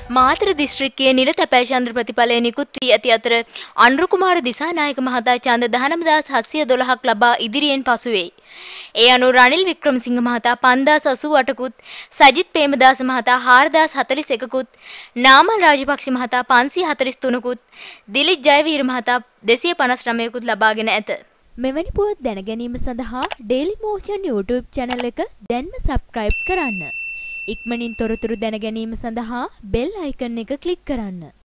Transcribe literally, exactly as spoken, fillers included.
මාතර දිස්ත්‍රික්කයේ නිල තැපැල් චන්ද්‍ර ප්‍රතිඵලය නිකුත් වී ඇති අතර අනුර කුමාර දිසානායක මහතා ඡන්ද දහනව හදාස් හත්සිය දොළහක් ලබා ඉදිරියෙන් පසු වෙයි. ඒ අනුව රනිල් වික්‍රමසිංහ මහතා පන්දාස් අසූ අටකුත්, සජිත් ප්‍රේමදාස මහතා හාරදාස් හතළිස් එකකුත්, නාමල් රාජපක්ෂ මහතා පන්සිය හතළිස් තුනකුත්, දිලිත් ජයවීර මහතා දෙසිය පනස් නවයකුත් ලබාගෙන ඇත. මෙවැනි පුවත් දැන ගැනීම සඳහා Daily Motion YouTube channel එක දැන්ම subscribe කරන්න. ඉක්මනින් තොරතුරු දැන ගැනීම සඳහා bell icon එක click කරන්න.